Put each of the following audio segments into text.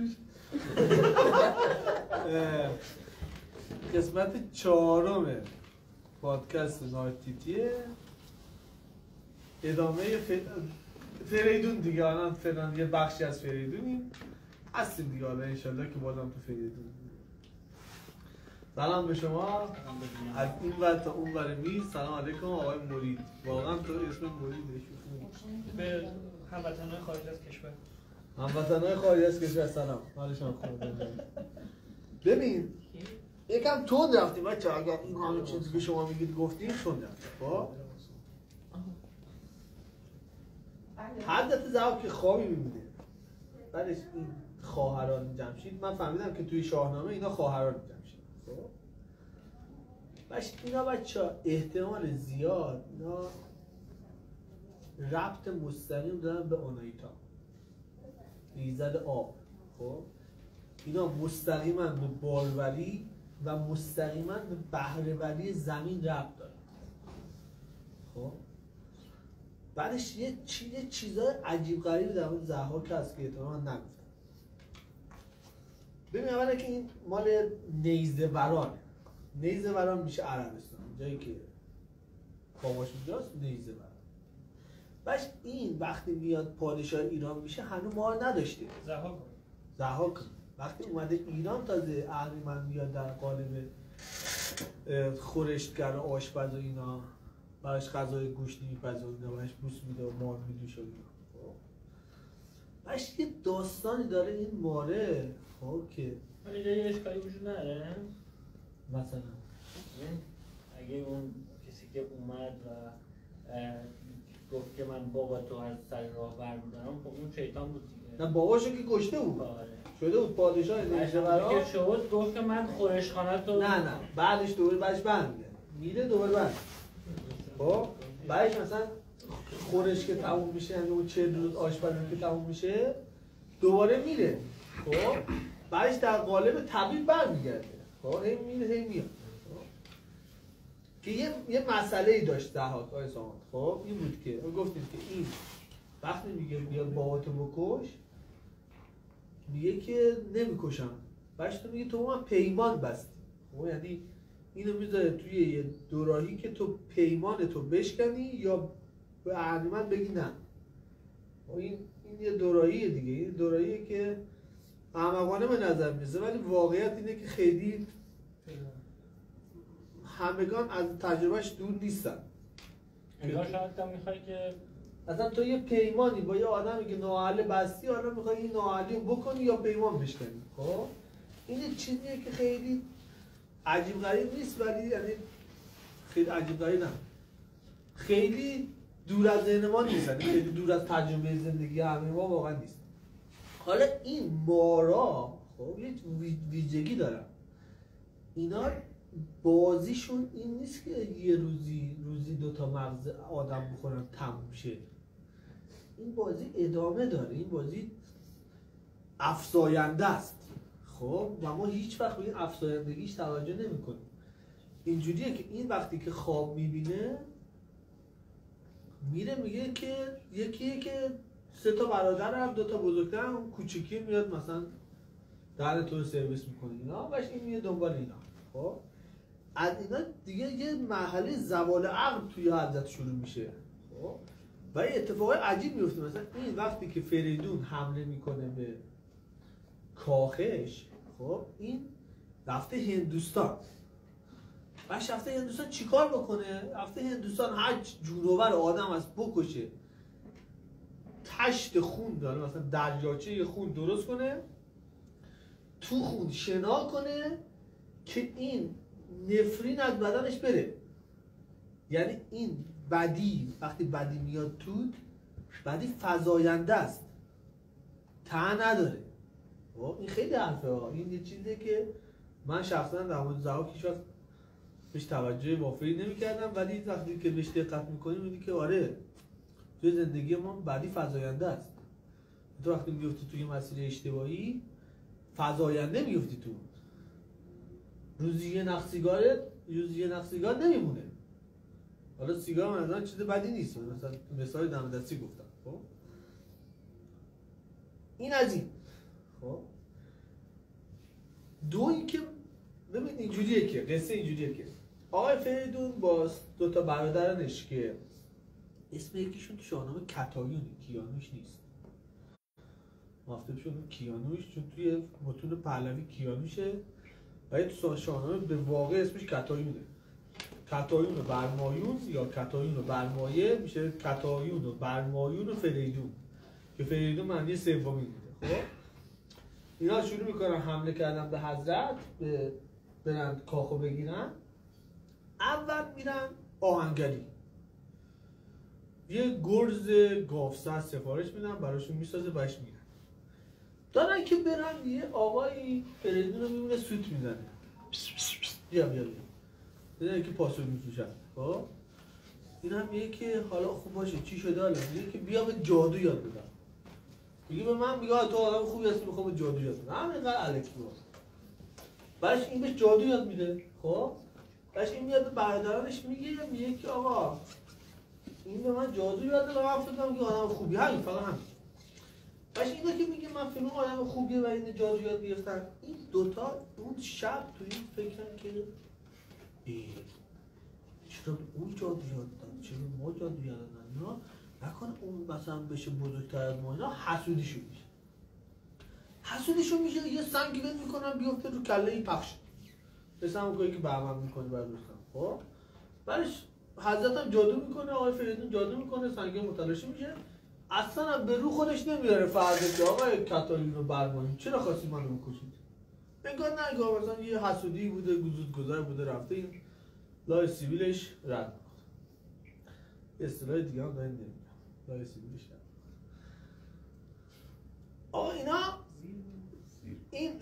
توش. قسمت 4 پادکست نایتیتیه، ادامه فریدون دیگه. الان فعلا یه بخشی از فریدونیم هستیم دیگه، حالا انشالله که بازم تو فریدون. سلام به شما از این ور تا اون ور میز. سلام علیکم آقای مرید. واقعا تو اسم مرید به هموطنان خارج از کشور. هموطنان خارج از کشور سلام. حالشون خوبه؟ ببین یکم تند رفتیم بچه‌ها، اگر این همه چیزی که شما میگید گفتیم تند رفتیم. خب هر دفعه جواب که خوابی میبینه. بعدش این خواهران جمشید، من فهمیدم که توی شاهنامه اینا خواهران جمشید. خب باشه اینا بچه‌ها احتمال زیاد اینا ربط مستقیم دارن به آناهیتا، ایزد آب. خب اینا مستقیما به بالولی و مستقیما به بهره‌وری زمین ربط دارن. خب بعدش یه چیزای عجیب غریبی در مورد ضحاک هست که احتمالاً من نگفتم. ببین اولا که این مال نیزه ورانه. نیزه وران میشه عربستان، جایی که باباش اونجاست نیزه وران. باش این وقتی میاد پادشاه ایران میشه هنوز ما نداشته. ضحاک وقتی اومده ایران تازه اهریمن میاد در قالب خورشتگر و آشپز و اینا براش غذای گوشتی میپزونه و براش بوس میده و مار میدوشه و اینا. باش یه داستانی داره این ماره. خب که ولی جایی اشکالی وجود نداره. مثلا اگه اون کسی که اومد و گفت که من بابا تو از سر راه برمیدارم، خب اون شیطان بود دیگه. نه باباشو که کشته بود. شده بود پادشاه نیزه ورا که شد گفت که من خورشخانه تو نه بعدش دوباره برمیگرده میره دوباره برمیگرده. خب بعدش مثلا خورش که تموم میشه، یعنی اون 40 روز آشپزی که تموم میشه دوباره میره. خب بعدش در قالب طبیب برمیگرده. خب هی میره هی میاد. که یه مسئله‌ای داشت ضحاک آقای سامان. خب این بود که ما گفتیم که این وقتی میگه بیا باباتو بکش، میگه که نمیکشم. بعدش تو میگه تو من پیمان بستی. خب یعنی اینو میذاره توی یه دوراهی که تو پیمان تو بشکنی یا به اهریمن بگی نه. این یه دوراهیه دیگه. این دوراهیه که احمقانه به نظر میرسه، ولی واقعیت اینه که خیلی همگان از تجربهش دور نیستن. انگار شاید تا میخوای که اصلا تو یه پیمانی با یه آدمی که نااهل بستی، حالا میخوای این نااهلی رو بکنی یا پیمان بشکنی. خب این چیزیه که خیلی عجیب غریب نیست، ولی یعنی خیلی عجیب غریب نه، خیلی دور از ذهن ما نیست، خیلی دور از تجربه زندگی همه ما واقعا نیست. حالا این مارا خب یه ویژگی دارن. اینا بازیشون این نیست که یه روزی 2 مغز آدم بخورن تموم شه. این بازی ادامه داره. این بازی افزاینده است. خب و ما هیچ وقت به این افزایندگیش توجه نمی‌کنیم. اینجوریه که این وقتی که خواب می‌بینه میره میگه که یکیه که 3 برادر هم 2 بزرگتر هم کوچیکی میاد مثلا در تو سرویس میکنه اینا، باش این میاد دنبال اینا. خب از اینا دیگه یه مرحله زوال عقل توی حضرت شروع میشه. خب و یه اتفاقای عجیب میفته. مثلا این وقتی که فریدون حمله میکنه به کاخش، خب این رفته هندوستان. باش رفته هندوستان چیکار بکنه؟ رفته هندوستان هر جونور آدم از بکشه، تشت خون داره، مثلا دریاچه خون درست کنه، تو خون شنا کنه که این نفرین از بدنش بره. یعنی این بدی وقتی بدی میاد توت، بدی فزاینده است، ته نداره. این خیلی حرفه ها. این یه چیزیه که من شخصا در مورد ضحاک هیچ وقت بهش توجه وافری نمی‌کردم، ولی وقتی که بهش دقت می‌کنیم می‌بینی که آره توی زندگی ما بدی فزاینده است. تو وقتی می‌افتی توی مسیر اشتباهی فزاینده می‌افتی تو. روزی یه نخ سیگار نمیمونه. حالا سیگار مثلا چیز بدی نیست، مثلا مثال دم دستی گفتم. خب این از این. خب دو اینکه ببین اینجوریه که قصه اینجوریه که آقای فریدون با دو تا برادرانش که اسم یکیشون تو شاهنامه کتایونه، کیانوش نیست. مافتبشون کیانوش چون توی متون پهلوی کیانوشه ولی تو شاهنامه به واقع اسمش کتایونه. کتایون و برمایون یا کتایون و برمایه میشه کتایون و برمایون و فریدون که فریدون معنی سومی میده. خب اینا شروع میکنن حمله کردن به حضرت، برن کاخو بگیرن. اول میرن آهنگری، یه گرز گاوسر سفارش میدن براشون میسازه باش میرن. دارن که برن یه آقایی فریدون رو میمونه سوت میزنه، بیا دیدن که پاسور میکشن. خب این هم میگه که حالا خوب باشه چی شده حالا؟ میگه که بیا به جادو یاد بدم. میگه به من میگه تو آدم خوبی هستی میخوام به جادو یاد بدم. همینقدر الکی بود. بعدش این به جادو یاد میده. خب بعدش این میاد به برادرانش میگه که آقا این به من جادو یاد داد و من فکر کنم که آدم خوبی همین فقط همین. بعدش اینا که میگه من فکر کنم آدم خوبیه و این جادو یاد گرفتن. این دوتا اون شب تو این فکرن که چرا اون جادو یاد داد چرا ما جادو یاد دادن نکنه اون مثلا بشه بزرگتر از ما. اینا حسودیشون میشه یه سنگی بند میکنن بیفته رو کله این پخش مثل همون کاری که بهمن میکنه بر دوستان. خب بعدش حضرت هم جادو میکنه، آقای فریدون جادو میکنه، سنگه متلاشی میشه. اصلا به رو خودش نمیاره فرده که آقای کتایون رو برمانیم چرا خواستی منو بکشید. انگار مثلا یه حسودی بوده، گذار بوده، رفته این لای سیبیلش رد میکنه. اصطلاح دیگه هم داریم نمیگم لای سیبیلش رد. آقا اینا این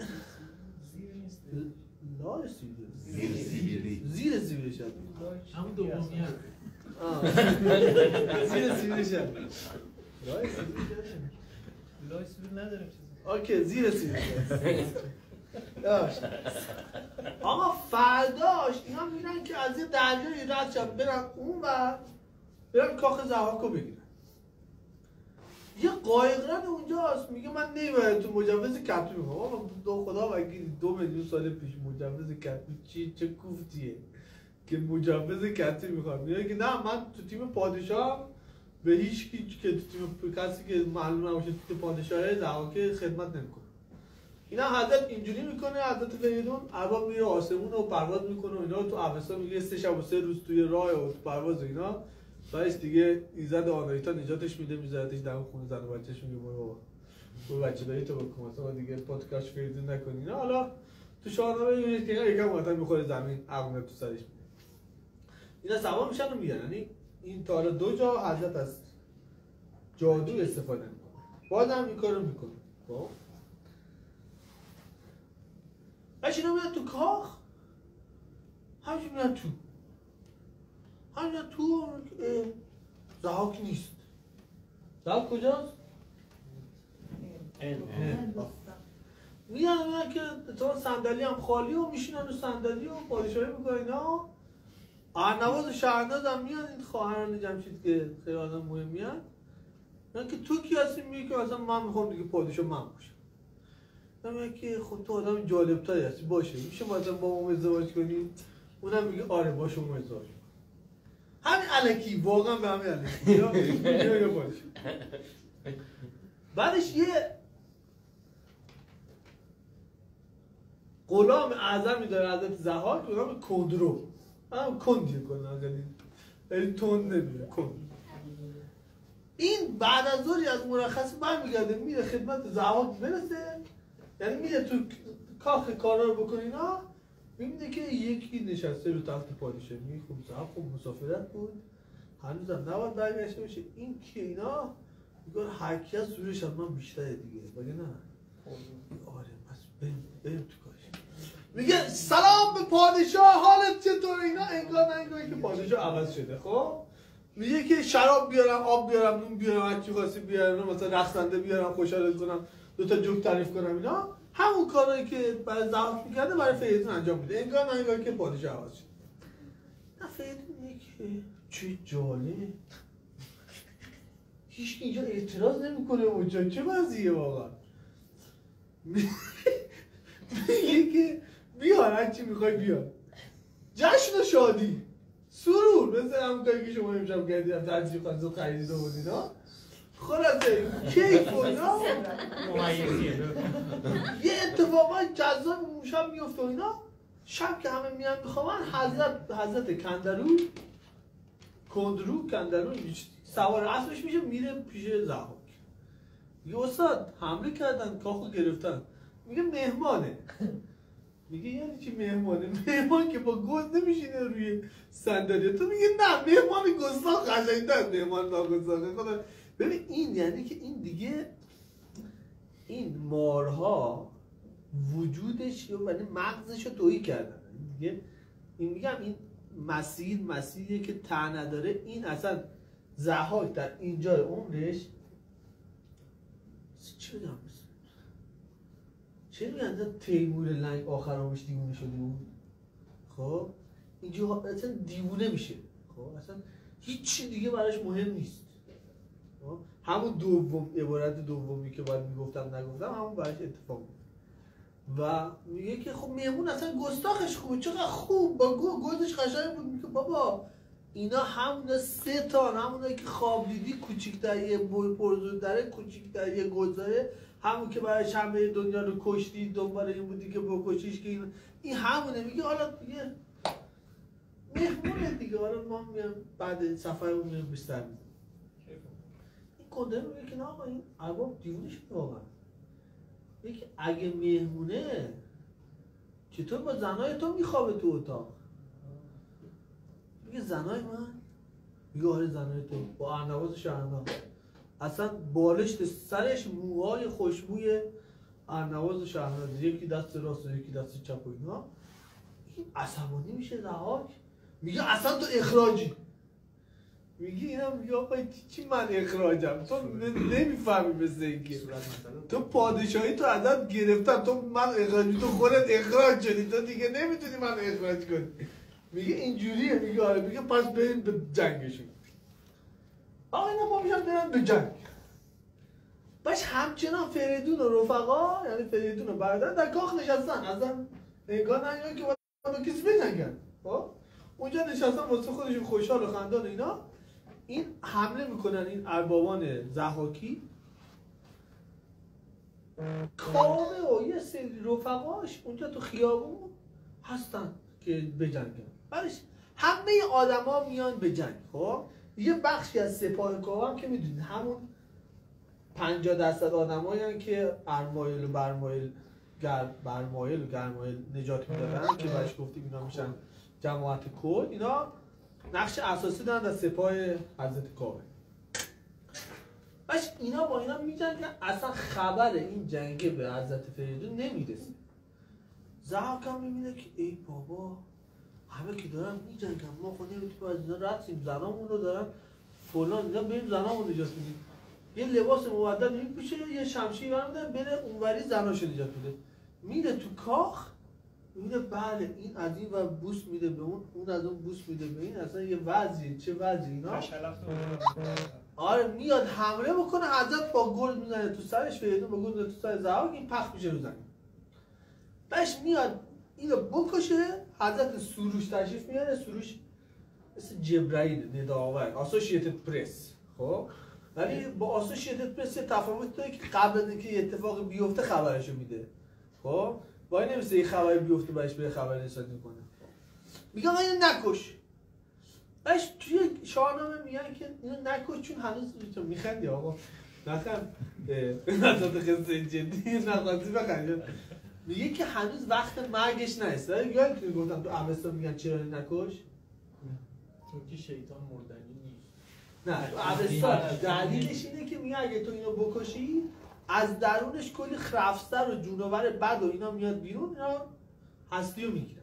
لای سیبیل زیر سیبیلش رد همون دومی هم زیر سیبیلش رد لای سیبیل نداریم چیزی. اوکی زیر سیبیلش آقا فرداش اینا میرن که از یه دریایی رد شن برن اون و برن کاخ ضحاکو بگیرن. یه قایقران اونجاست میگه من نمیبرم تو مجوز کتبی میخوام. آقا دو خدا وکیلی 2 میلیون سال پیش مجوز کتبی چه کوفتیه که مجوز کتبی میخوام. میگه که نه من تو تیم پادشاه به هیچ که تو تیم کسی که معلوم نباشه تو پادشاهی ضحاک خدمت نمیکنه. اینا حضرت اینجوری میکنه. حضرت فریدون ارباب میره آسمون رو پرواز میکنه و اینا رو تو اوستا میگه 3 شب و 3 روز توی راه و پرواز و اینا. بعدش دیگه ایزد آناهیتا نجاتش میده، میذارتش در خونه زن و بچه‌ش میگه برو بچه دایی تو بکن مثلا دیگه پادکست فریدون نکنی. نه حالا تو شاهنامه میبینید که یکم وقتا میخوره زمین عقونه تو سرش میده. اینا سوار میشن و میگن. یعنی این تا 2 جا حضرت از جادو استفاده میکنه. بازم این کارو میکنه. خب بعد اینا میاد تو کاخ، همینجور میاد تو ضحاک نیست. ضحاک کجاست؟ میان که تو صندلی هم خالی و میشینن رو صندلی و پادشاهی میکنن. اینا ارنواز و شهرناز هم میان این خواهران جمشید که خیلی آدم مهمی هست. میان که تو کی هستی؟ میگه که مثلا من میخوام دیگه پادشاه من باشم. میگه که خود تو آدم جالبتری هستی باشه میشه مثلا با ما ازدواج کنی؟ اونم میگه آره با شما ازدواج کنم. همین الکی واقعا به همین الکی یا باشه. بعدش یه غلام اعظمی داره حضرت ضحاک به نام کندرو. هم کندیه کنه خیلی تند نمیره کند. این بعد از دوری از مرخصی برمیگرده میره خدمت ضحاک برسه. یعنی میره تو کاخ کارا رو بکنه. اینا میبینه که یکی نشسته رو تخت پادشاهی. میگه خب ضحاک خب مسافرت بود هنوزم نباید برگشته باشه. این که اینا میگن هر کی از زورش از من بیشتره دیگه بگه نه آره پس بریم تو کارش. میگه سلام به پادشاه حالت چطور؟ اینا انگار که پادشاه عوض شده. خب میگه که شراب بیارم، آب بیارم، نون بیارم، هر چی خواستی بیارم، مثلا رقصنده بیارم خوشحالت کنم، 2 تا جوک تعریف کنم. اینا همون کارهایی که برای ضحاک میکرده برای فریدون انجام میده. انگار که پادشاه عوض شده. نه فریدون میگه که چه جالب هیچ اینجا اعتراض نمیکنه اونجا چه وضعیه واقعا. میگه میگه بیا هر چی میخوای بیا. جشن و شادی سرور مثل همون کاری که شما امشب کردید ترجیح خواهد خریدید و اینا. خلاصه کیف و اینا یه اتفاقای جذاب اون شب میفته و اینا. شب که همه میان میخوابن حضرت کندرو سوار اسبش میشه میره پیش ضحاک. میگه استاد حمله کردن کاخو گرفتن. میگه مهمانه. میگه یعنی چی مهمانه؟ مهمان که با گوز نمیشینه روی صندلی. تو میگه نه مهمان گستاخ قشنگ‌تر مهمان ناگستاخه. خدا ببین این یعنی که این دیگه این مارها وجودش یعنی مغزش رو تویی کردن دیگه. این میگم این مسیریه که ته نداره. این اصلا ضحاک در اینجای عمرش چه بدم چه میگن تیمور لنگ آخر عمرش دیوونه شده بود. خب اینجا اصلا دیوونه میشه. خب اصلا هیچی دیگه براش مهم نیست. همون عبارت دومی که باید میگفتم نگفتم همون براش اتفاق بود. و میگه که خب مهمون اصلا گستاخش خوبه چقدر خوب با گوزش قشنگ بود. میگه بابا اینا همون 3 تا همونایی که خواب دیدی کوچیک‌تر یه پرزور داره کوچیک‌تر یه گذاره همون که برای همه دنیا رو کشتی دنبال این بودی که بکشیش که این همونه. میگه حالا دیگه مهمونه دیگه حالا ما میام بعد سفرمون میام بیشتر میزنیم. این کنده میگه که نه آقا این ارباب دیوونه شده واقعا. میگه اگه مهمونه چطور با زنای تو میخوابه تو اتاق؟ میگه زنای من؟ میگه آره زنای تو با ارنواز شهرنام اصلا بالشت سرش موهای خوشبوی ارنواز شهرنام یکی دست راست و یکی دست چپ و اینا. این عصبانی میشه ضحاک. میگه اصلا تو اخراجی. میگه اینا میگه آقا چی من اخراجم؟ تو نمیفهمی مثل اینکه تو پادشاهی تو ازت گرفتن تو من اخراجی تو خودت اخراج شدی تو دیگه نمیتونی من اخراج کنی. میگه اینجوریه. میگه آره. میگه پس بریم به جنگشون. آقا اینا ما میشن برن به جنگ. باش همچنان فریدون و رفقا یعنی فریدون و برادر در کاخ نشستن اصلا نگاه نگاه که با کسی بجنگن. خب اونجا نشستن واسه خودشون خوشحال و خندان و اینا. این حمله میکنن این اربابان ضحاکی. کاوه و یه سری رفقاش اونجا تو خیابون هستن که بجنگن. بعدش همه آدما میان به جنگ. خب یه بخشی از سپاه کاوه هم که میدونید همون 50% آدمایی که ارمایل و گرمایل نجات میدادن که بهش گفتیم اینا میشن جماعت کل. اینا نقش اساسی دارن در سپاه حضرت کاوه. باش اینا با اینا میجنگن. اصلا خبر این جنگه به حضرت فریدون نمیرسه. ضحاک هم میبینه که ای بابا همه که دارن میجنگن ما خود نمیتونیم از اینا رد شیم. زنامون رو دارن فلان اینا بریم زنامون نجات میدیم. یه لباس مبدل میپوشه یه شمشیر برمی‌داره بره اونوری زناشو نجات میده. میره تو کاخ میره بله این از این و بوس میده به اون از اون بوس میده به این. اصلا یه وضعی چه وضعی اینا. آره میاد حمله بکنه. حضرت با گرز میزنه تو سرش. فریدون با گرز میزنه تو سر ضحاک. این پخ میشه رو زمین. بعدش میاد اینو بکشه. حضرت سروش تشریف میاره. سروش مثل جبرائیل نداور اسوشییتد پرس. خب ولی با اسوشییتد پرس تفاوت داره که قبل از اینکه اتفاقی بیفته خبرشو میده. خب وای نمیشه یه خبری بیفته بهش به خبر رسانی کنه. میگه آقا اینو نکش. باش توی شاهنامه میگن که اینو نکش چون هنوز تو میخندی آقا نخند. نظرت خیلی جدی نخواستی بخند. میگه که هنوز وقت مرگش نرسیده. یادتونه گفتم تو اوستا میگن چرا نکش؟ چون که شیطان مردنی نیست. نه تو اوستا دلیلش اینه که میگه اگه تو اینو بکشی از درونش کلی خرفستر و جونور بد و اینا میاد بیرون. اینا هستی رو میگیرن.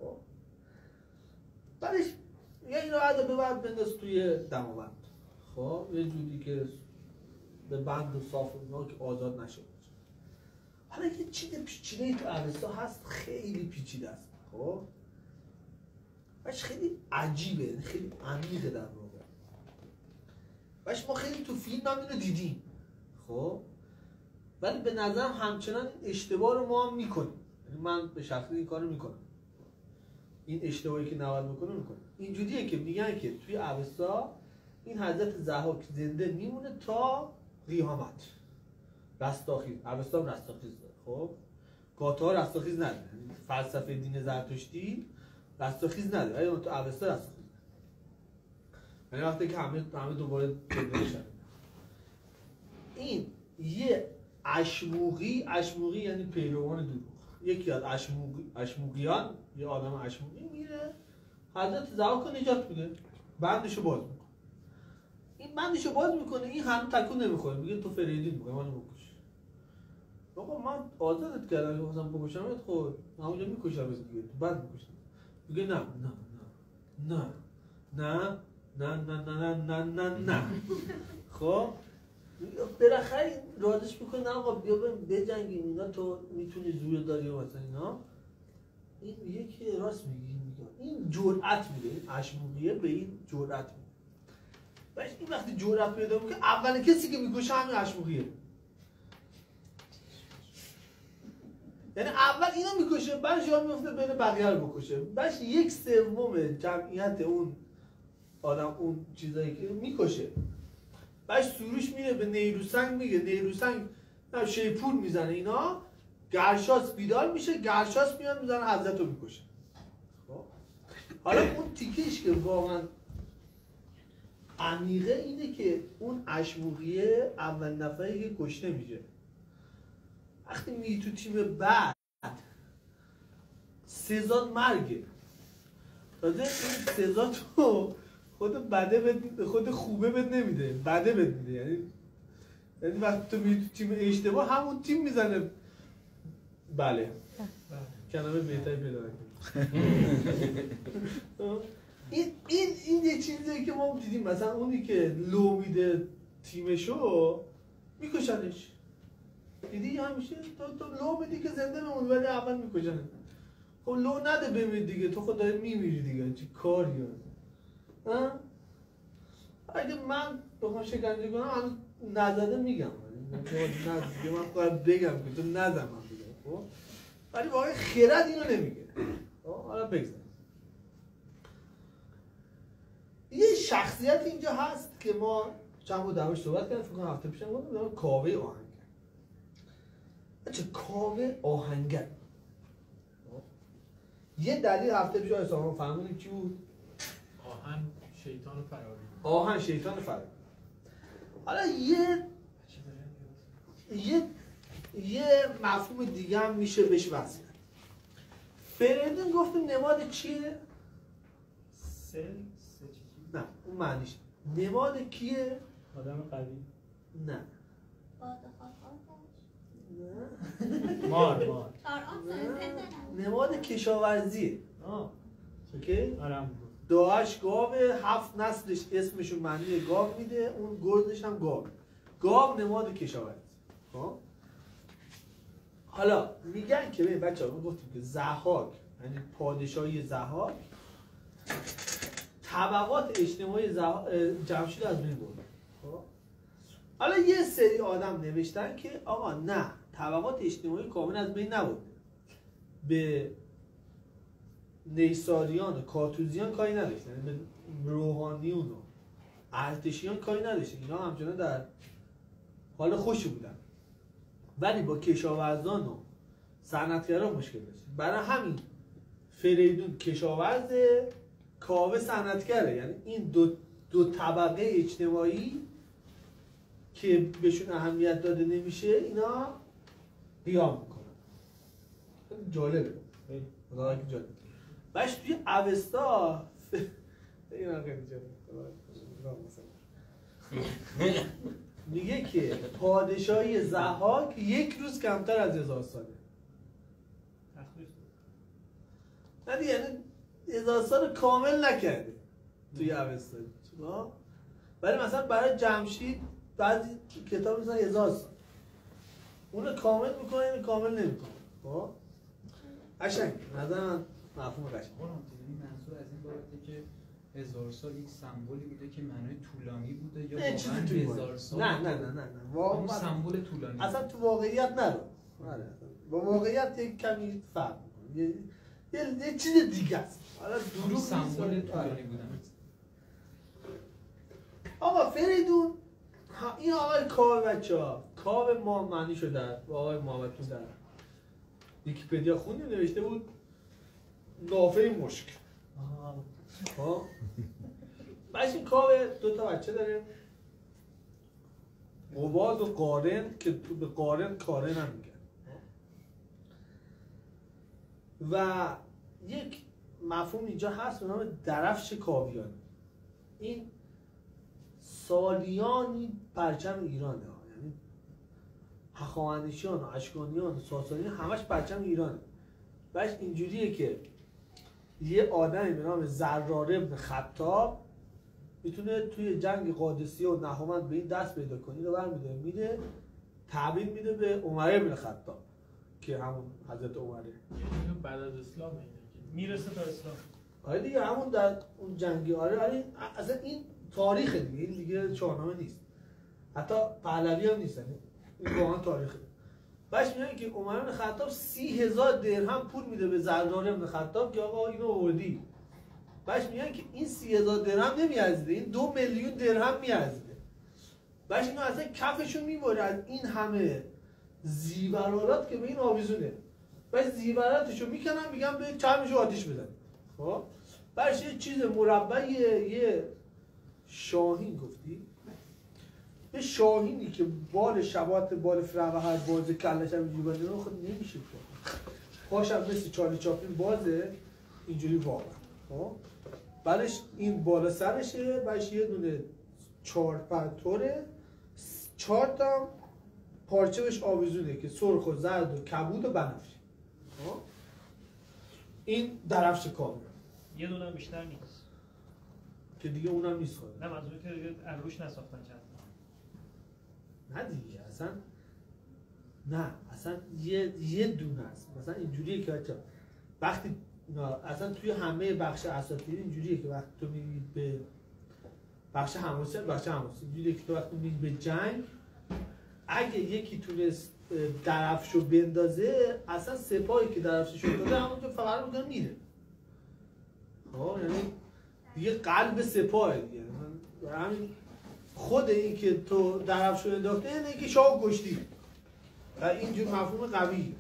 بعدش میگه اینو عدا ببر بنداز توی دماوند. خب یه جوری که به بند و صاف و اینا که آزاد نشه. حالا یه چیز پیچیده تو اوستا هست خیلی پیچیده است. خب باش خیلی عجیبه خیلی عمیقه در واقع. باش ما خیلی تو فیلم هم اینو دیدیم. خب ولی به نظرم همچنان اشتباه رو ما هم میکنیم. من به شخصی این کارو میکنم، این اشتباهی که نباید بکنه میکنه. اینجوریه که میگن که توی اوستا این حضرت ضحاک زنده میمونه تا قیامت. رستاخیز، اوستا هم رستاخیز داره. خب گاتا ها رستاخیز نداره، فلسفه دین زرتشتی رستاخیز نداره، ولی تو اوستا رستاخیز داره. یعنی وقتی که همه دوباره زنده میشن. این یه اشموقی یعنی پیروان دروغ، یکی از اشموقیان، یه آدم اشموقی میره حضرت ضحاک رو نجات میده، بندشو باز میکنه. این بندشو باز میکنه، این هم تکون نمیخوره، میگه تو فریدون میگه منو بکش. آقا من آزادت کردم که مثلا بکشمت، خود همونجا میکشم دیگه، تو بند میکشم. میگه نه نه نه نه نه نه نه نه نه نه. خب بالاخره رازش میکنه آقا بیا بجنگیم، اینا تو میتونی زور داری و مثلا اینا. این میگه که راست میگی، این جرأت میده، این اشموقیه به این جرأت میده. باش این وقتی جرأت پیدا میکنه، اولین کسی که میکشه همین اشموقیه. یعنی اول اینو میکشه، بعد جا میفته بین بقیه رو بکشه. باش 1/3 جمعیت اون آدم اون چیزایی که میکشه. بعد سروش میره به نیروسنگ، میگه نیروسنگ شیپور میزنه اینا، گرشاس بیدار میشه، گرشاس میاد میزنه حضرت رو میکشه. خب حالا اون تیکش که واقعا عمیقه اینه که اون اشموقیه اول نفری که کشته میشه. وقتی میگی تو تیم بعد سزا مرگه، تازه این سزا تو خود خوبه بد نمیده، بده بد میده. یعنی وقتی تو میگی تو تیم اشتباه، همون تیم میزنه. بله کلمه بهتری پیدا نکنیم. این یه چیزیه که ما دیدیم، مثلا اونی که لو میده تیمشو میکشنش. دیدی همیشه تو لو میدی که زنده بمونی، ولی اول میکشنه. خب لو نده بمیر دیگه، تو خود داری میمیری دیگه، چی کاری ها؟ اگه من بخوام شکنجه کنم هنوز نزده میگم، من باید بگم که تو نزم من دیگه. خب ولی واقعا خرد اینو نمیگه. حالا بگذارم. یه شخصیت اینجا هست که ما چند بود درش صحبت کردیم، فکر کنم هفته پیشم گفتم، کاوه آهنگر. کاوه آهنگر یه دلیل هفته پیش اسلام فهمیدیم کی بود؟ آهن شیطان فراری. آهن شیطان فراری. حالا یه مفهوم دیگه هم میشه بهش وصل کرد. فریدون گفت نماد چیه؟ نه اون معنیش نماد کیه؟ آدم قوی. نه مار نماد کشاورزیه. اوکی؟ آرام. داعش گاو، 7 نسلش اسمشون معنی گاو میده، اون گردش هم گاو نماد کشاورزی. خب حالا میگن که ببین بچه‌ها، ما گفتیم که ضحاک یعنی پادشاهی ضحاک طبقات اجتماعی جمشید از بین برد. خب حالا یه سری آدم نوشتن که آقا نه، طبقات اجتماعی کامل از بین نبرده، به نیساریان و کاتوزیان کاری نداشتن، به روحانیون و ارتشیان کاری نداشتن، اینا همچنان در حال خوشی بودن، ولی با کشاورزان و صنعتگران مشکل داشت. برای همین فریدون کشاورزه، کاوه صنعتگره. یعنی این دو طبقه اجتماعی که بهشون اهمیت داده نمیشه، اینا قیام میکنن. جالبه، خدا که جالبه. باش توی اوستا اینا خیلی جالبه. میگه که پادشاهی ضحاک 1 روز کمتر از 1000 ساله. نه یعنی 1000 سال کامل نکرده توی اوستا. ولی مثلا برای جمشید بعضی کتاب مثلا 1000 سال اونو کامل میکنه، اینو کامل نمیکنه. خب قشنگ نظر من مفهوم قشنگ. منظور از این بابته که 1000 سال یک سمبولی بوده که معنای طولانی بوده یا واقعا 1000 سال؟ نه واقعا سمبل طولانی اصلا تو واقعیت نرو. آره با واقعیت یک کمی فرق میکنه، یه چیز دیگه است. حالا دروغ سمبل طولانی بودن. آقا فریدون این آقای کاوه بچه‌ها، کاوه ما معنی شده با آقای محمد تو در ویکی‌پدیا خوندیم نوشته بود نافه مشک. ها بعدش این کاوه 2 تا بچه داره، قباد و قارن که به قارن کارن هم میگن. و یک مفهوم اینجا هست به نام درفش کاویانی. این سالیانی پرچم ایرانه، یعنی هخامنشیان و اشکانیان و ساسانیان همش پرچم ایرانه. بعدش اینجوریه که یه آدمی به نام زراره ابن خطاب میتونه توی جنگ قادسیه و نهاوند به این دست پیدا کنه و برمی‌داره میده تحویل میده به عمر ابن خطاب که همون حضرت عمره. اینو بعد از اسلام میرسه تا اسلام. آره دیگه همون در اون جنگی. آره اصلا این تاریخه دیگه، این دیگه شاهنامه نیست، حتی پهلوی هم نیستن، این واقعا تاریخه. باش میگن که عمر بن خطاب 30,000 درهم پول میده به زراره بن خطاب که آقا اینو آوردی. باش میگن که این 30,000 درهم نمیارزه، این 2 میلیون درهم میارزه. باش اینو اصلا کفشون میبره از این همه زیورالات که به این آویزونه. باش زیوراتشو میکنن میگن به چرمشو آتیش بزن. خب باش یه چیز مربع یه شاهین گفتی؟ یه شاهینی که بال شبات بال فروهر بازه کلش هم اینجوری بازه خود نمیشه که پاش هم مثل چارلی چاپلین بازه اینجوری واقعا. خب بعدش این بالا سرشه، بعدش یه دونه 4 پرتوره، 4 تا پارچه بهش آویزونه که سرخ و زرد و کبود و بنفشه. خب این درفش کامل یه دونه بیشتر نیست که دیگه اونم نیست خود. نه منظور که دیگه عروش نساختن چند نه دیگه اصلا یه دونه است. مثلا اینجوریه که وقتی اصلا توی همه بخش اساطیری اینجوریه که وقتی تو میری به بخش حماسی اینجوریه که تو وقتی میری به جنگ اگه یکی تونست درفشو بندازه اصلا سپاهی که درفشو داده همونجا فقط میگن میره. خب یعنی دیگه قلب سپاهه دیگه. همین خود این که تو درفشو انداخته اینه که شاه کشتی و اینجور مفهوم قوی.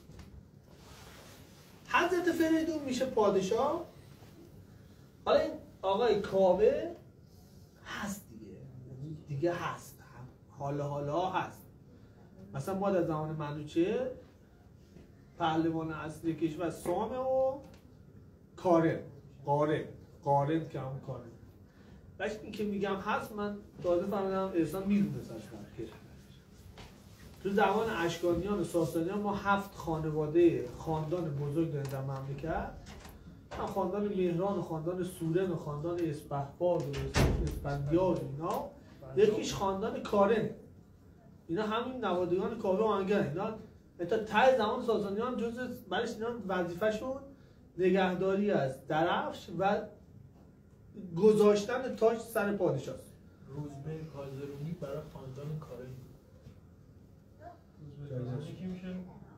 حضرت فریدون میشه پادشاه. حالا این آقای کاوه هست دیگه هست، حالا هست. مثلا ما در زمان منوچهر پهلوان اصلی کشور سامه و قارن که همون کارن. بچه این که میگم هست من تازه فهمیدم احسان میدونست از تو زمان اشکانیان و ساسانیان ما 7 خاندان بزرگ داریم در مملکت. خاندان مهران و خاندان سورن و خاندان اسپهباد و اسفندیار و اینا. یکیش خاندان کارنه. اینا همین نوادگان کاوه و آهنگرن. اینا تا ته زمان ساسانیان جزء برش اینا وظیفه‌شون نگهداری از درفش و گذاشتن تاج سر پادشاه. روزبه کازرونی برای خاندان کارن یکی میشه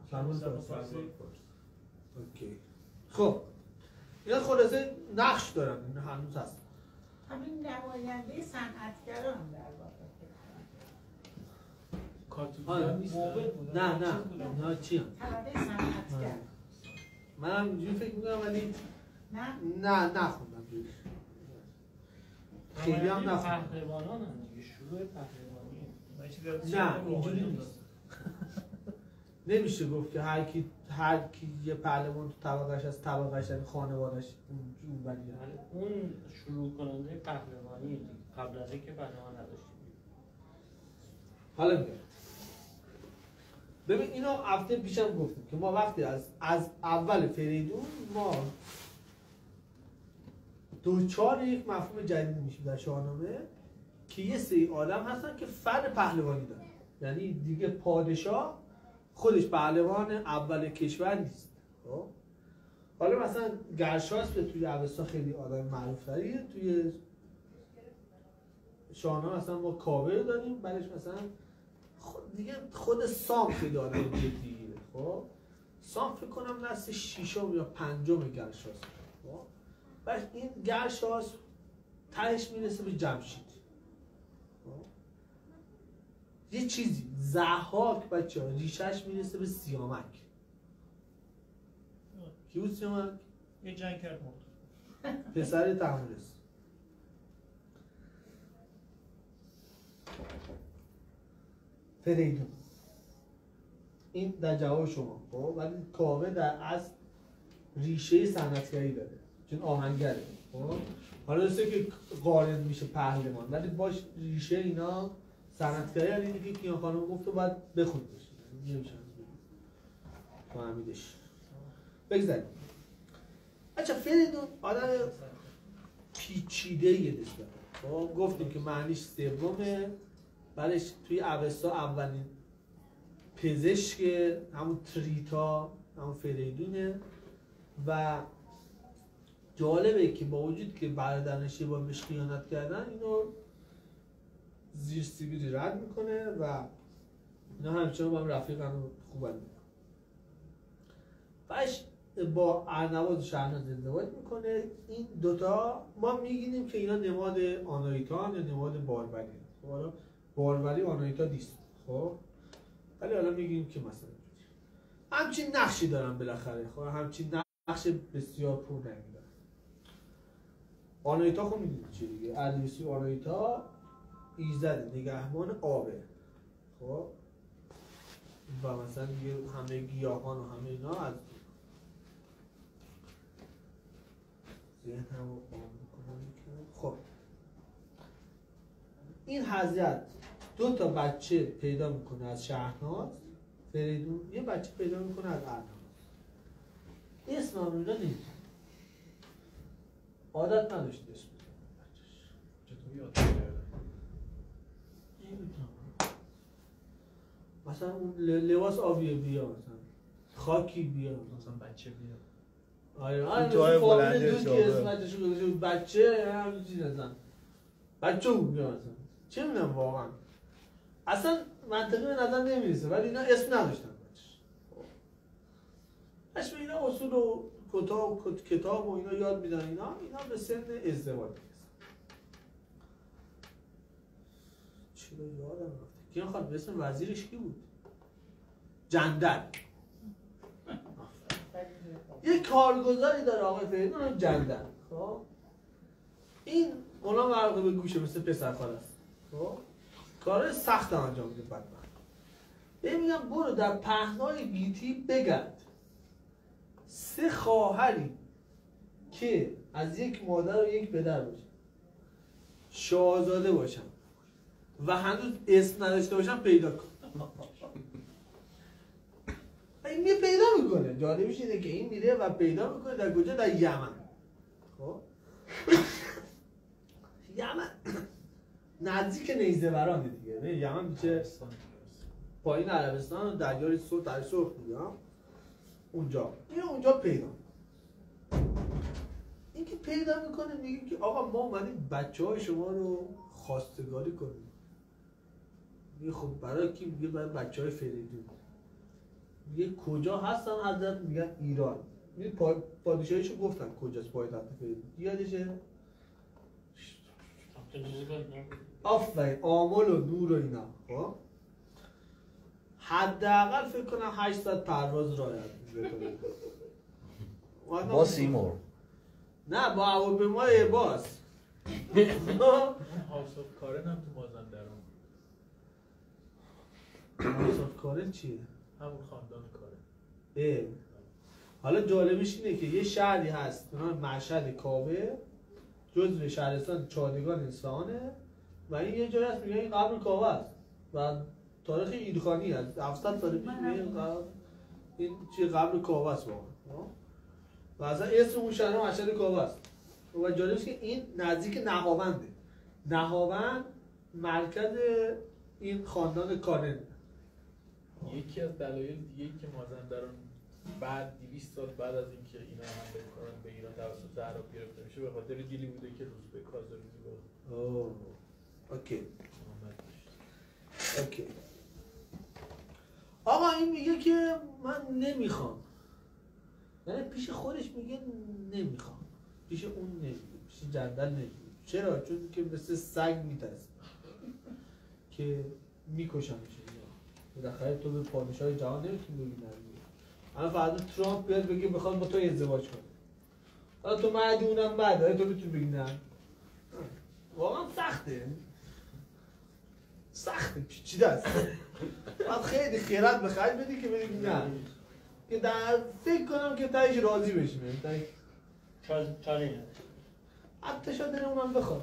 اوکی. خب اینا خلاصه نقش دارن، اینا هنوز هست. همین نماینده صنعتگران در واقع نه چی هم؟ طبقه صنعتگر. من هم اینجوری فکر میکنم ولی نه نخوندم خیلی هم نخوندم. پهلوانان هم دیگه شروع پهلوانی. نه اینجوری نیست. نمیشه گفت که هر کی یه پهلوان تو طبقش از طبقش از خانواده‌اش اون ولی اون شروع کننده پهلوانی قبل از اینکه پهلوان نداشتیم. حالا میگم ببین اینو هفته پیشم گفتیم که ما وقتی از اول فریدون ما دوچار یک مفهوم جدید میشیم در شاهنامه که یه سری آدم هستن که فن پهلوانی دارن. یعنی دیگه پادشاه خودش پهلوان اول کشور نیست. خب حالا مثلا گرشاسپ توی اوستا خیلی آدم معروف تریه. توی شاهنامه مثلا ما کاوه داریم، بعدش مثلا دیگه خود سام خیلی آدم جدیه. سام فکر کنم نسل 6 یا 5 گرشاس. و این گرشاس تهش میرسه به جمشید. یه چیزی ضحاک بچه‌ها ریشش میرسه به سیامک. کی بود سیامک؟ یه جنگ کرد مرد. پسر تحملس. فریدون. این در جواب شما. خب ولی کاوه در اصل ریشه صنعتگری داره. چون آهنگره. خب حالا درسته که قارن میشه پهلوان ولی باش ریشه اینا صنعتگری هست. اینی که کیان خانم گفت و باید بخونیدش. نمیشه فهمیدش. بگذاریم. اچھا فریدون آدم پیچیده یه نسبت. خب گفتیم که معنیش سومه. بعدش توی اوستا اولین پزشک همون تریتا همون فریدونه و جالبه که با وجود که برادرش با بهش خیانت کردن اینو زیر سیبیلی رد میکنه و اینا همچنان با هم رفیقن و خوبن. بعدش با ارنواز و شهرناز ازدواج میکنه. این دوتا ما میگیم که اینا نماد آناهیتان یا نماد باروری. خب حالا باروری آناهیتا نیست. خب ولی حالا میگیم که مثلا همچین نقشی دارن بالاخره. خب همچین نقش بسیار پررنگی دارن. آناهیتا خب میدونید چیه دیگه. اردیسی آناهیتا ایزد نگهبان آبه. خب و مثلا دیگه همه گیاهان و همه اینا از ذهن هم رو قام میکنم. خب این حضرت 2 تا بچه پیدا میکنه از شهرناز فریدون، یه بچه پیدا میکنه از ارنواز. اسم هم اینا نمیدونه، عادت نداشته اسم بچهش. چطور یاد کرده؟ نمیدونم مثلا اون لباس آبیه بیا، مثلا خاکی بیا، مثلا بچه بیا. آره توهای بلنده دوست که اسمتش رو گذاشته بود بچه همین چیز نزن بچه بود بیا مثلا چه میدونم واقعا اصلا منطقی به نظر نمیرسه ولی اینا اسم نداشتن بچهش. اش به اینا اصول و کتاب و اینا یاد میدن. اینا به سن ازدواج میرسن. چرا یادم رفته کیان خانم اسم وزیرش کی بود؟ جندل. یه کارگزاری داره آقای فریدون جندل. خب این اونا مرقه به گوشه مثل پسرخال است. خب کار سخت انجام میده بدبخت. بهم میگم برو در پهنای گیتی بگرد 3 خواهری که از یک مادر و یک پدر باشن، شاهزاده باشن و هنوز اسم نداشته باشن پیدا کن. این میره پیدا میکنه. جالبش اینه که این میره و پیدا میکنه در کجا؟ در یمن. خب یمن نزدیک نیزه‌وران دیگه. یمن میشه پایین عربستان و دریای سرخ دیگه. اونجا پیدا. این که پیدا میکنه میگه که آقا ما اومدیم بچه‌های شما رو خواستگاری کنیم. میگه خب برای کی؟ میگه برای بچه‌های فریدون. میگه کجا هستن حضرت؟ میگن ایران. میگه پادشاهیشو گفتن کجاست پایتخت فریدون. یادشه؟ آفرین آمل و نور و اینا. خب حداقل فکر کنم 8 ساعت پرواز راه بکنید. با سیمور نه با هواپیمای باز. هاوس آف کارن هم تو مازندران. هاوس آف کارن چیه؟ همون خاندان کارن. حالا جالبش اینه که یه شهری هست به نام مشهد کاوه، جزو شهرستان چادگان اصفهانه و این یه جایی هست میگن این قبر کاوه است و تاریخ ایلخانی هست. 700 سال پیش این چیه قبر کاوه است واقعا. و اصلا اسم اون شهر مشهد کاوه است. و جالبش که این نزدیک نهاونده. نهاوند مرکز این خاندان کارن. یکی از دلایل دیگه‌ای که مازندران بعد 200 سال بعد از اینکه اینا حمله می‌کنن به ایران توسط عرب گرفته میشه به خاطر دیلی بوده که روزبه کاظمی با اوکی. آقا این میگه که من نمیخوام یعنی پیش خودش میگه نمیخوام، پیش اون نمیگه، پیش جدل نمیگه. چرا؟ چون که مثل سگ میترسه که میکشنش اینا. بالاخره تو به پادشاه جهان نمیتونی بگی نمیگه. الان فردا ترامپ بیاد بگه بخواد با تو ازدواج کنه، حالا تو مردی اونم بعد تو میتونی بگی نه. واقعا سخته پیچیده است. باید خیلی خیرت به خرج بدی که بگی نه، که در فکر کنم که تایش راضی بشیم. چاره نه حتی شاید اونم بخواد.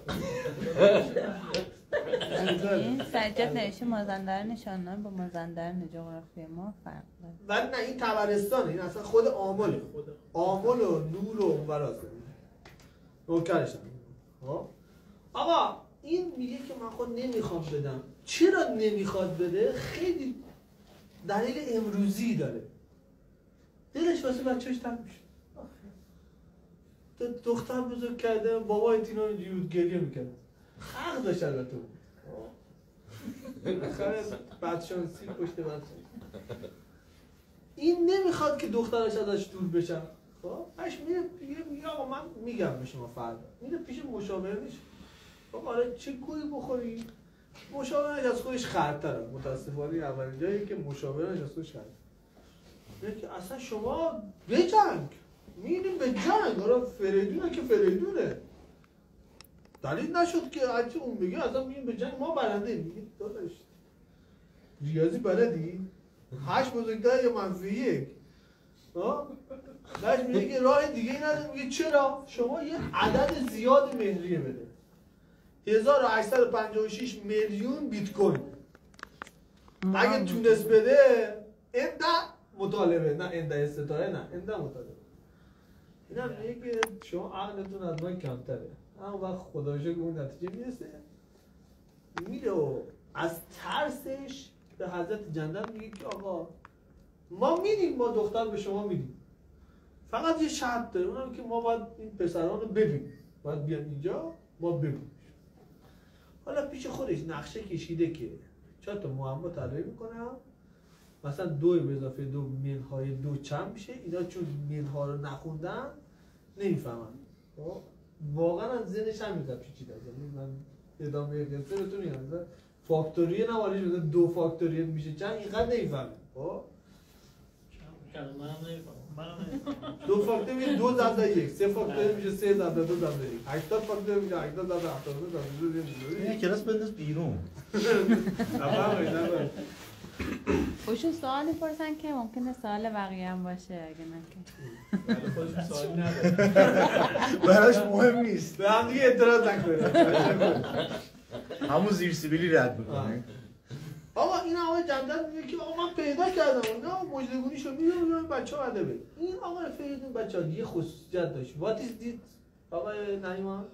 این سجاد نوشته مازندران نشاننامه با مازندران جغرافی ما فرق داره. ولی نه این طبرستانه، این اصلا خود آمله. آمل و نور و اونوراست. نوکرشم. آقا این میگه که من خود نمیخوام بدم. چرا نمیخواد بده؟ خیلی دلیل امروزی داره. دلش واسه بچه‌اش تنگ میشه. دختر بزرگ کرده، بابا اینا اینجوری بود گریه میکنه. حق داشت البته. بالاخره بدشانسی پشت بدشانسی. این نمیخواد که دخترش ازش دور بشن. خب اش میگه آقا من میگم به شما فردا. میره پیش مشاورش. خب آره چه گویی بخوری؟ مشاورش از خودش خرتره. متاسفانه اولین جایی که مشاورش از خودش خرتره. میگه که اصلا شما بجنگ. میریم به جنگ. آره فریدونه که فریدونه. دلیل نشد که هرچی اون بگه اصلا میگیم به جنگ ما برنده. میگه داداش ریاضی بلدی؟ 8 بزرگتر یا منفی 1. داشت میگه که راه دیگه ای نداره. میگه چرا؟ شما یه عدد زیاد مهریه بده. 1856 میلیون بیت کوین. اگه تونست بده انده مطالبه، نه انده استطاعه، نه انده مطالبه. اینم میگه که شما عقلتون از ما کمتره. اما وقت خدا شکر اون نتیجه میرسه، میره و از ترسش به حضرت جندل میگه که آقا ما میدیم، ما دختر به شما میدیم، فقط یه شرط داره، اونم که ما باید این پسران رو ببینیم، باید بیان اینجا ما ببینیم. حالا پیش خودش نقشه کشیده که چند تا معما طراحی میکنه، مثلا 2 به اضافه 2 منهای 2 چند میشه. اینا چون منها رو نخوندن نمیفهمن. واقعا از ذهنش هم میاد پیچیده. من ادامه قصه بهتون میگم، فاکتوریه نمالیش بده 2 فاکتوریه میشه چند، اینقدر نمیفهمه. خب منم 2 فاکتوریه میشه 2 ضرب 1، 3 فاکتوریه میشه 3 ضرب 2 ضرب 1، 80 فاکتوریه میشه 80 ضرب 72 ضرب 2. این کلاس بنداز بیرون. خودشون سوال میپرسن که ممکنه سوال بقیه هم باشه اگه ولی خودشون سوالی نداره. براش مهم نیست. به هم دیگه اعتراض نکنه. همون زیر سیبیلی رد میکنه. آقا این آقای جندل میگه که آقا من پیدا کردم اونجا مجدگونیشو میدونم بچه‌ها بده بده. این آقا فریدون بچه‌ها یه خصوصیت داشت. What is this آقای نعیمان؟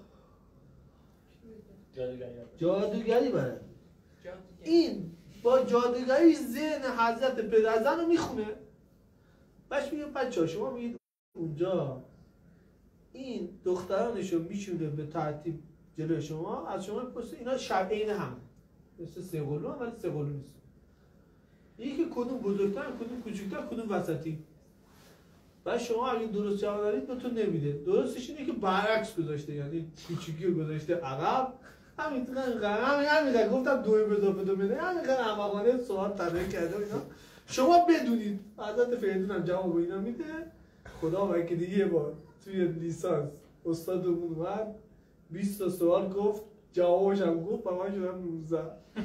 جادوگری برد. این با جادوگری ذهن حضرت پدرزن رو میخونه. باش میگه بچه‌ها شما میگید اونجا این دخترانشو میشونه به ترتیب جلوی شما، از شما میپرسه اینا شبیه هم مثل 3 قلو هم ولی 3 قلو نیست. یکی کدوم بزرگتر، کدوم کوچکتر، کدوم وسطی. بعد شما اگه درست جواب دارید بهتون نمیده. درستش اینه که برعکس گذاشته، یعنی کوچیکی رو گذاشته عقب. همین گفتم 2 به اضافه 2 میده. همین احمقانه سوال طراحی کرده اینا. شما بدونید حضرت فریدون هم جواب اینا میده. خدا وکیلی یه بار توی لیسانس استادمون اومد 20 تا سوال گفت، جوابش هم گفت و من شدم 19.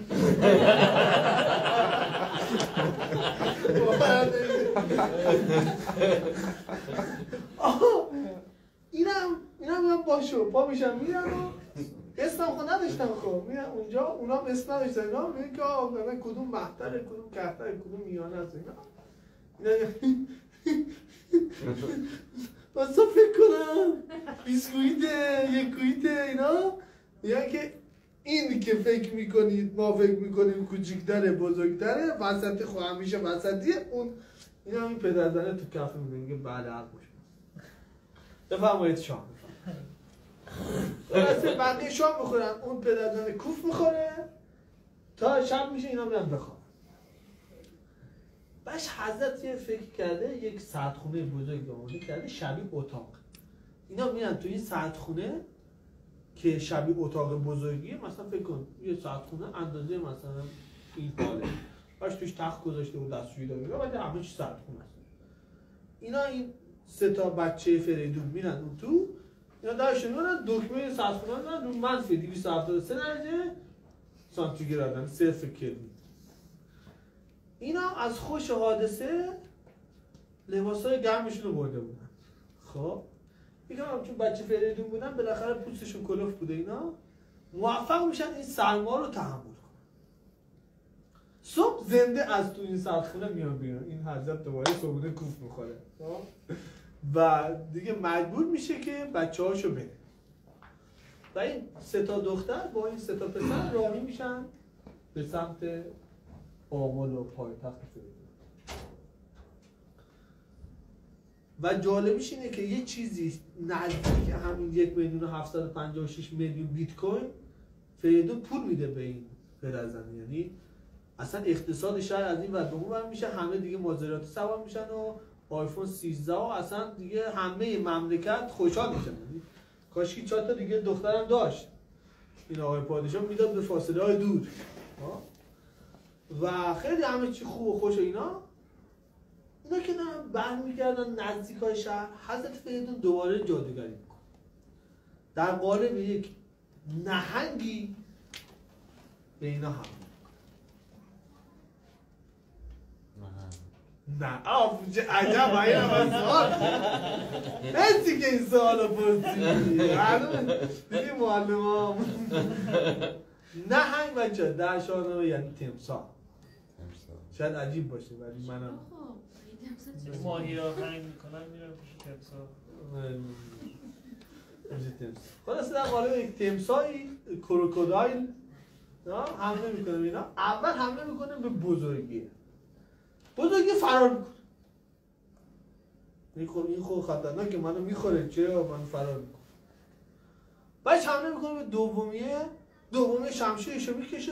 اینم میگم باشو پا میشم میرن و اسمم خود نداشتم. خب میرن اونجا اونا اسم نداشتن، اینا میگن که آقا کدوم مختره، کدوم کفتره، کدوم میانه است. اینا بسا فکر کنم بیسکویته، یکویته. اینا میگن که این که فکر میکنید ما فکر میکنیم کوچیک‌تره بزرگتره، وسطی خب همیشه وسطیه. اون این همین پدرزنه تو کافه میگه بله حق باشه. بفرمایید شام. درسته بقیه شام میخورن، اون پدرزنه کوف میخوره تا شب میشه، اینا میرن بخوابن. بعدش حضرت یه فکر کرده یک سردخونه بزرگ آورده کرده شبیه اتاق. اینا میرن تو این سردخونه که شبیه اتاق بزرگیه، مثلا فکر کن یه سردخونه اندازه مثلا این پاله، باش توش تخت گذاشته و دستشویی داره، بعد همه چی سردخونه است. اینا این 3 تا بچه فریدون میرن اون تو، اینا درشون میرن دکمه سردخونه دارن رو منفی 273 درجه سانتیگراد، 0 کلوین. اینا از خوش حادثه لباسای گرمشون رو برده بودن. خب میگم چون بچه فریدون بودن بالاخره پوستشون کلوف بوده، اینا موفق میشن این سرما رو تحمل کنن. صبح زنده از تو این سردخونه میان بیرون، این حضرت دوباره صبحونه کوف میخوره و دیگه مجبور میشه که بچه‌هاشو بده. و این 3 تا دختر با این 3 تا پسر راهی میشن به سمت آمل و پایتخت فریدون. و جالبیش اینه که یه چیزی نزدیک همین 1,756,000,000 بیت کوین فریدون پول میده به این فرزند. یعنی اصلا اقتصاد شهر از این ور به اون ور میشه، همه دیگه مازراتی سوار میشن و آیفون 13 و اصلا دیگه همه مملکت خوشحال میشن. یعنی کاشکی 4 تا دیگه دخترم داشت این آقای پادشاه، میداد به فاصله های دور و خیلی همه چی خوب و خوش. اینا که دارن برمیگردن نزدیک های شهر، حضرت فریدون دوباره جادوگری میکنه. در قالب یک نهنگی به اینا حمله نه عجب اینم از سوال مرسی که این سوال رو پرسیدی. دیدی معلم ها نهنگ بچه در شاهنامه یعنی تمساح. شاید عجیب باشه ولی منم ماهی را هنگ میکنن میرم پیش تمساح. خلاصه در قالب یک تمساحی کروکودایل حمله میکنه. اینا اول حمله میکنه به بزرگی فرار میکنه. این خود خطرناکه، منو میخوره، چرا من فرار میکنه. بعد حمله میکنه به دومیه شمشیرشو میکشه،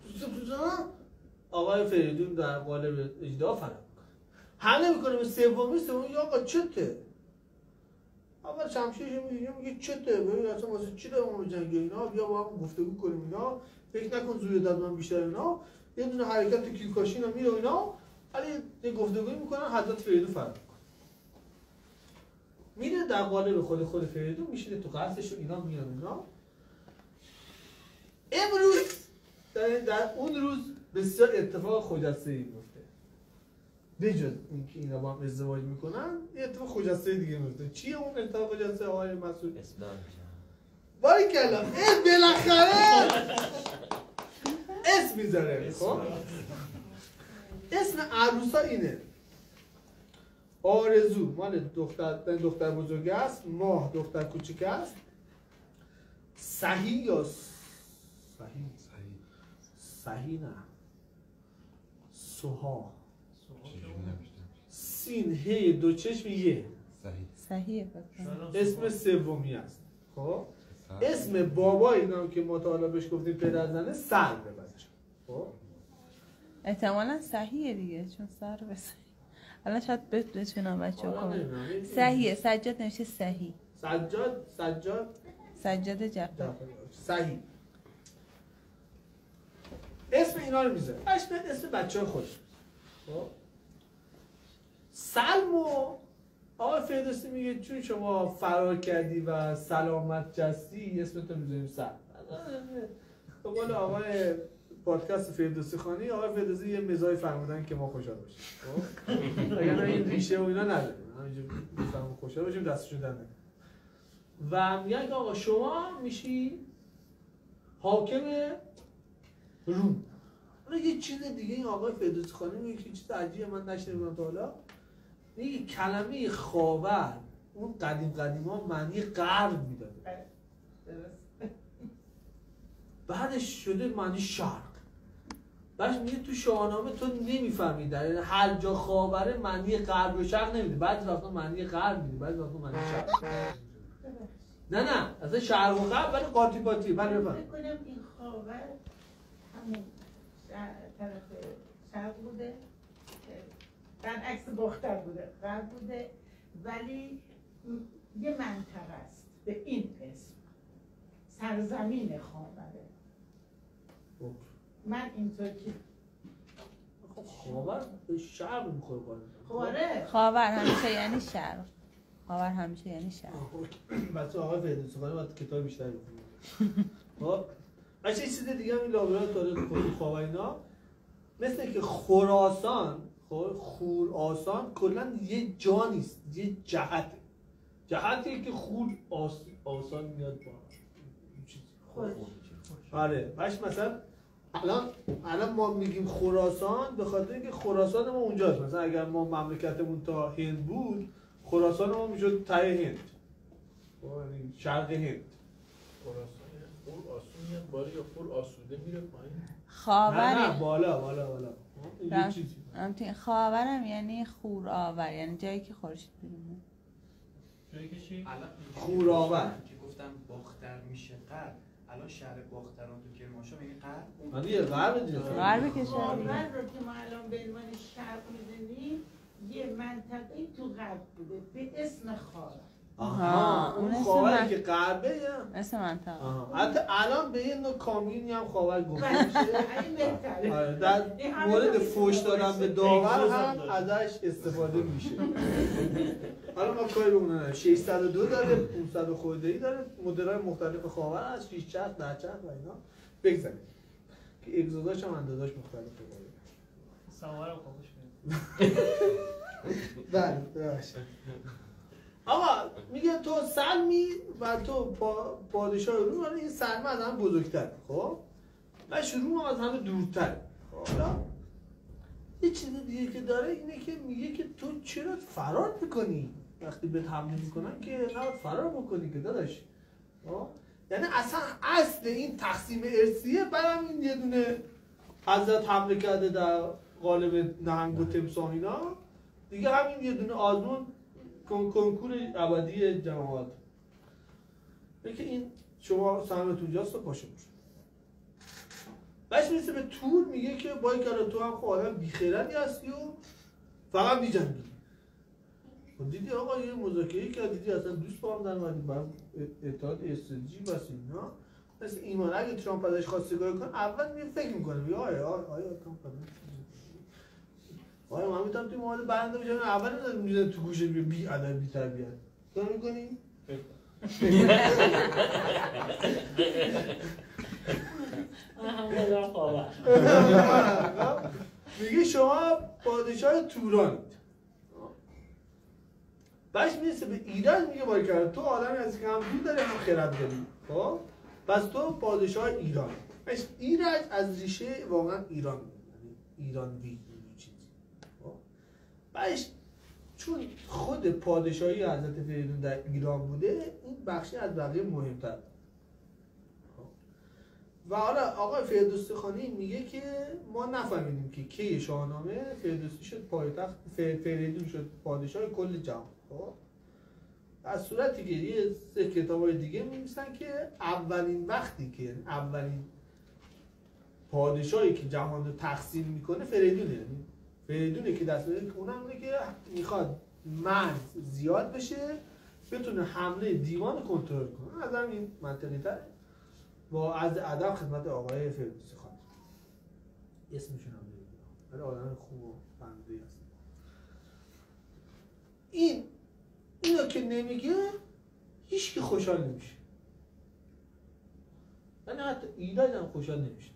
آقای فریدون در قالب اژدها فرار میکنه. حمله میکنه به سومی یا آقا چته؟ اول شمشیرشو میگه چته؟ ببین اصلا واسه چی دارم با جنگ اینا؟ بیا با هم گفتگو کنیم. اینا فکر نکن زوی داد من بیشتر. اینا یه دونه حرکت کیلکاشی اینا میره اینا ولی یه گفتگویی میکنن. حضرت فریدون فرار میره در قالب خود فریدون میشینه تو قصرش و اینا میان. اینا امروز در اون روز بسیار اتفاق خجسته‌ای میفته. بجز اینکه اینا با هم ازدواج میکنن یه اتفاق خجسته دیگه میفته. چیه اون اتفاق خجسته آقای مسعود؟ اسلام میشن. باریکلا بالاخره اسم میذاره. خب اسم عروسا اینه: آرزو مال دختر بزرگ است، ماه دختر کوچیک است، صحیح یا صحیح نه سوها، سین هی دو چشم یه صحیحه. اسم سومی است. خب اسم بابا اینا که ما تا حالا بهش گفتیم پدرزنه سر به بچه. خب احتمالا صحیحه دیگه چون سر به صحیح. الان شاید بتونم بچه ها کنم. صحیحه. سجاد نمیشه صحیح. سجاد جعفر صحیح. اسم اینا رو میذاره. اسم بچه ها خودش. خب سلمو آقای فردوسی میگه چون شما فرار کردی و سلامت جستی اسمتو میذاریم سلم. به قول آقای پادکست فردوسی خانی، آقای فردوسی یه مزاحی فرمودن که ما خوشحال باشیم. خب اگر این ریشه و اینا نداریم، همینجور میفهمم خوشحال باشیم دستشون در نکنیم. و میگن که آقا شما میشی حاکم روم. حالا یه چیز دیگه این آقای فردوسی خانی میگه که چیز عجیبه من نشنیدم تا حالا. میگه کلمه خاور اون قدیما معنی غرب میداده، بعدش شده معنی شرق. بعدش میگه تو شاهنامه تو نمیفهمی، در هر جا خاوره معنی غرب و شرق نمیده، بعضی وقتا معنی غرب میده، بعضی وقتا معنی شرق. نه اصلا شرق و غرب ولی قاطی قاطی. بله بفهم. فکر کنم این خاور همون طرف شرق بوده، برعکس باختر بوده، غرب بوده، ولی یه منطقه است به این اسم، سرزمین خاوره. من اینطور که خاور به شرق میخوره باید. خواره خاور همیشه یعنی شرق. خاور همیشه یعنی شرق. بچه آقای فردوسی خانی باید کتاب بیشتر بخونیم. خب بچه یه چیز دیگه هم این لابرای تاریخ خاور اینا مثل که خراسان، خراسان کلا یه جا نیست، یه جهته. جهتیه که خور آسان میاد با خوش. آره باش مثلا الان ما میگیم خراسان به خاطر اینکه خراسان ما اونجاست. مثلا اگر ما مملکتمون تا هند بود، خراسان ما میشد تای هند، یعنی شرق هند. خراسان خور آسون بالا یا خور آسوده میره پایین؟ خاور نه بالا این چیزی. خاورم یعنی خور آور، یعنی جایی که خورشید بیرونه. جایی که چی؟ خوراور که گفتم باختر میشه غرب. الان شهر باختران تو کرمانشاه میگه غرب. من یه غرب دیگه. غرب کشور. خاور رو که ما الان به عنوان شرق میدونیم یه منطقه تو غرب بوده به اسم خاور. آها اون خاوری که غربه یا اسم منطقه. حتی الان به یه نوع کامیونی هم خاور گفته میشه. این بهتره. آره در مورد فوش دادن به داور هم ازش استفاده میشه. حالا ما کاری بمونه نه 602 داره، 500 خرده‌ای داره، مدل‌های مختلف خاور هست، 6 چرخ، 10 چرخ و اینا. بگذاریم که اگزوزاش هم اندازه‌اش مختلفه. سوارم خوش میاد. بله باشه. آقا میگه تو سلمی و تو پادشاه روم، ولی این سلم از همه بزرگتر، خب و روم از همه دورتر. حالا یه چیز دیگه که داره اینه که میگه که تو چرا فرار میکنی وقتی بهت حمله میکنن، که نباید فرار بکنی که داداش. یعنی اصلا اصل این تقسیم ارثیه، برام این یه دونه حضرت حمله کرده در قالب نهنگ و تمساح اینا دیگه، همین یه دونه آزمون کنکور ابدی جماعت. بگه این شما سهمتون جاست و پاشو برو. بهش میرسه به تور، میگه که بای کارا تو هم خب آدم بیخیرتی هستی و فقط میجنگی. خب دیدی آقا یه مذاکره‌ای که دیدی اصلا دوست با هم در اومدیم، با هم اتحاد استراتژی بسیم اینا. مثل ایمان اگه ترامپ ازش خواستگاری کنه اول میگه فکر میکنه میگه آیا ترامپ آیا من میتونم توی معاهده برنده بشم؟ اول میزنه تو گوشه بی ادب بی تربیت. تو میکنی؟ میگه شما پادشاه تورانید. بعدش میرسه به ایران، میگه باریکلا تو آدمی هستی که هم دین داری هم خرد داری، خب پس تو پادشاه ایران. ایرج از ریشه واقعا ایران، یعنی ایرانوی چیزی. بعدش چون خود پادشاهی حضرت فریدون در ایران بوده، این بخشی از بقیه مهمتر. و حالا آقای فردوسی خانی میگه که ما نفهمیدیم که کی شاهنامه فردوسی شد پایتخت، فریدون شد پادشاه کل جهان. خب از صورتی که یه سه کتابای دیگه می‌نویسن که اولین وقتی که اولین پادشاهی که جهان رو تقسیم میکنه فریدونه، یعنی فریدونه که دست میده، اونم اینه که میخواد مرز زیاد بشه بتونه حمله دیوان رو کنترل کنه. از همین منطقی تر با عرض ادب خدمت آقای فردوسی خان، اسمشون هم نمیدونم ولی آدم خوب و فهمیده هست. اینو که نمیگه هیچ کی خوشحال نمیشه، یعنی حتی ایران هم خوشحال نمیشه.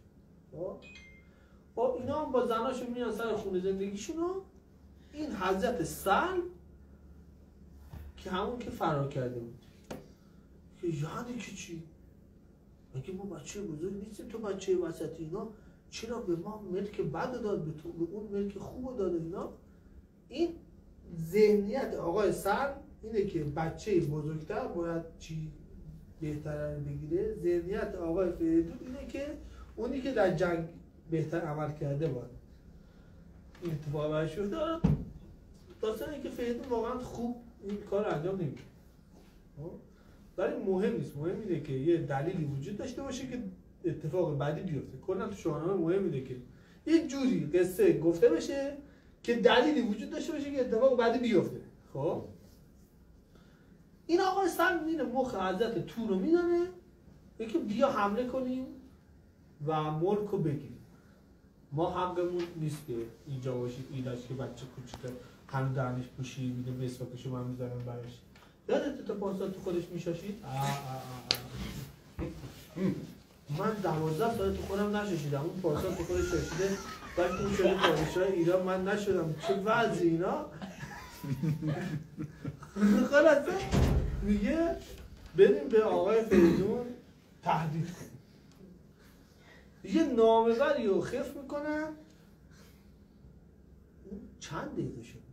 خب اینا هم با زناشون میان سر خونه زندگیشونو. این حضرت سلم که همون که فرار کرده بود، که یعنی که چی؟ مگه ما بچه بزرگ نیستیم؟ تو بچه وسطی، اینا چرا به ما ملک بد داد، به تو به اون ملک خوب داد اینا؟ این ذهنیت آقای سلم اینه که بچه بزرگتر باید چی بهتر بگیره. ذهنیت آقای فریدون اینه که اونی که در جنگ بهتر عمل کرده باید این اتفاق برش بیفته. داستان اینه که فریدون واقعا خوب این کار انجام نمیده، ولی مهم نیست. مهم اینه که یه دلیلی وجود داشته باشه که اتفاق بعدی بیفته. کلا تو شاهنامه مهم اینه که یه جوری قصه گفته بشه که دلیلی وجود داشته باشه که اتفاق بعدی بیفته. خب این آقا سم میره مخ حضرت تو رو میدانه که بیا حمله کنیم و ملک رو بگیریم. ما حقمون نیست که اینجا باشید ایلاش که بچه کوچیک هم دهنش پوشید میده مسواکشو من میذارم براش. یادت تا پارسال تو خودش میشاشید؟ من 12 سال تو خودم نشاشیدم. اون پارسال تو خودش شاشیده بعد اون شده پادشاه ایران من نشدم. چه وضعی اینا؟ خلاصه میگه بریم به آقای فریدون تهدید کنیم. یه نامه‌بری رو خف میکنن. چند دقیقه شد؟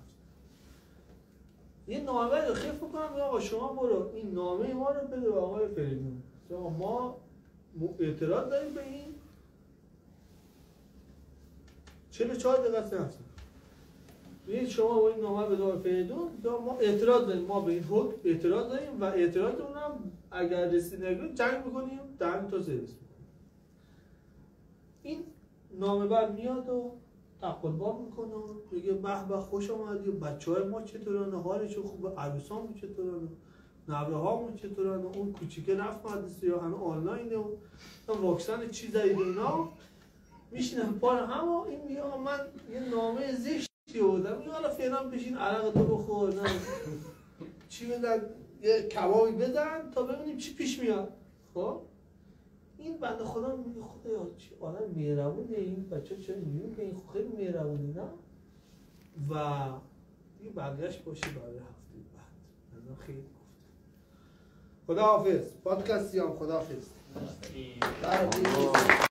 یه نامه‌بری رو خف میکنن میگه آقا شما برو این نامه ما رو بده به آقای فریدون. ما اعتراض داریم به این 44 دقیقه است. میگه شما با این نامه به آقای فریدون ما اعتراض داریم، ما به این حکم اعتراض داریم و اعتراضمون هم اگر رسید نگیریم جنگ میکنیم دهن تا سرویس میکنیم. این نامه بر میاد و تقلبا میکنه و میگه به به خوش آمدی، بچه‌های ما چطورن، حالشون خوبه، عروسامون چطورن، نوه هامون چطورن، اون کوچیکه رفت مدرسه یا هنوز آنلاینه و واکسن چی زدید اینا. میشینه پار هم و این میگه من یه نامه زشتی بودم. میگه حالا فعلا بشین عرق تو بخور، نه چی بدن یه کبابی بدن تا ببینیم چی پیش میاد. خب این بنده خدا میگه خدایا چی آدم مهربونه این بچه، چرا اینجوری که این خیلی مهربونه نه. و این برگشت باشه برای هفته بعد. من خیلی گفته خداحافظ. پادکست سیام خداحافظ.